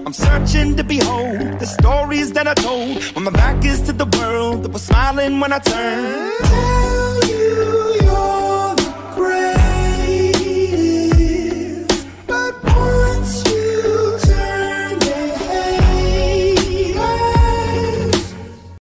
I'm searching to behold the stories that I told when my back is to the world that was smiling when I turned.